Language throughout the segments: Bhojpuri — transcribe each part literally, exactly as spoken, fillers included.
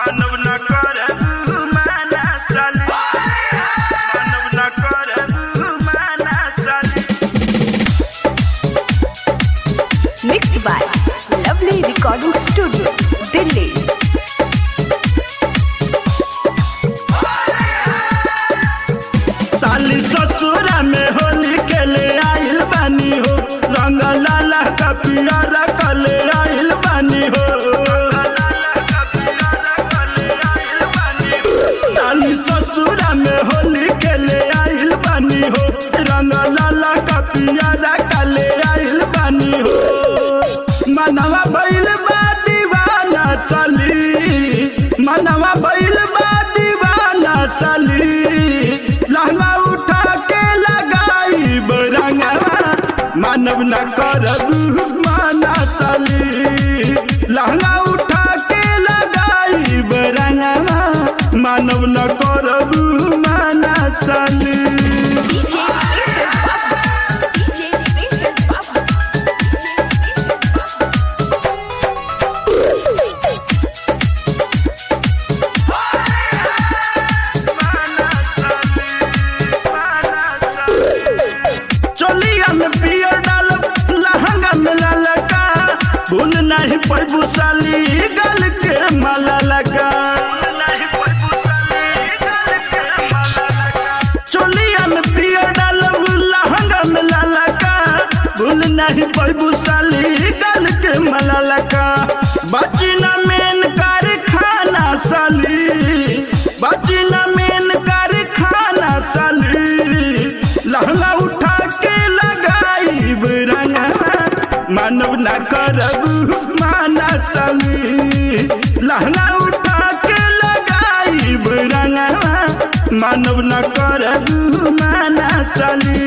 मानव न करबू माना साली मानव न करबू माना साली। Mix by lovely recording studio Delhi. साली ससुरा में होली खेले आइल बानी हो रंग लाला का पियारा कले आइल बानी हो। साली ससुरा में होली खेले आइल बानी हो रंग लाला का पियारा कले आइल बानी हो। मनवा बैल बा दीवाना साली मनवा बैल बा दीवाना साली लहंगा उठा के लगाई बरंगवा मानव न करबू माना साली लहंगा उठा के लगाई बरंगवा मानव न करबू माना साली। भूल नहीं पैबू साली गल के माला लगा चोलिया में पिया डालब लहंगा में लाला का। भूल नहीं पैबू साली गल के माला लगा। बाची न मेन कारखाना साली बाची न मेन कारखाना साली लहंगा उठा के लगाई रंगवा मानव न करबू माना साली लहंगा उठा के लगाई रंगवा मानव न करबू माना साली।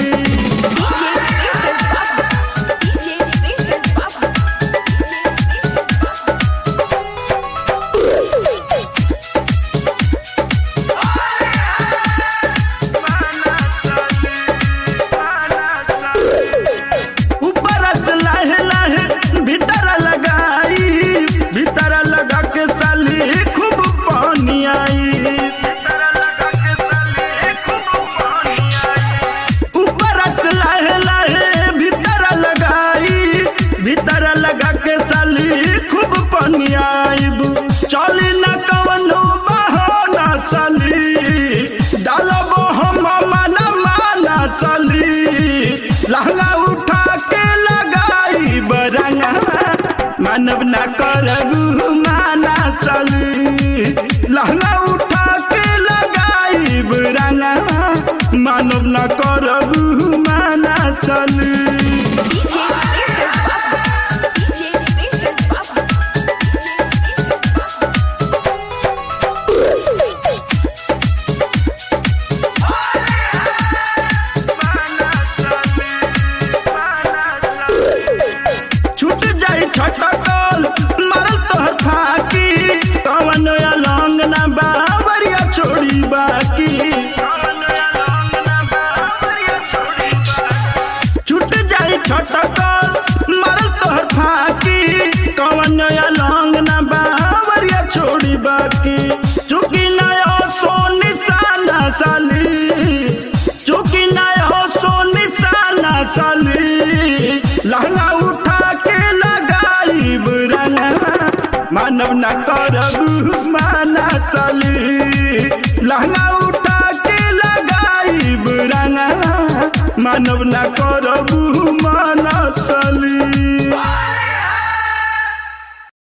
चली न कवनो बहाना साली डालब हम माना माना साली लहंगा उठा के लगाई बरंगवा मानव न करबू माना साली लहंगा उठा के लगाई बरंगवा मानव न करबू माना साली। छटकल मरल तोहर फाकी कवन अलंग न बावरिया छोड़ी बाकी छूट जाई छटकल मरल तोहर फाकी कवन अलंग न बावरिया छोड़ी बाकी। चुकी नया सोनी साना साली चुकी नया सोनी साना साली लहंगा उठा के मानव न करबू माना साली लहंगा उठा के लगाई रंगवा मानव न करबू माना।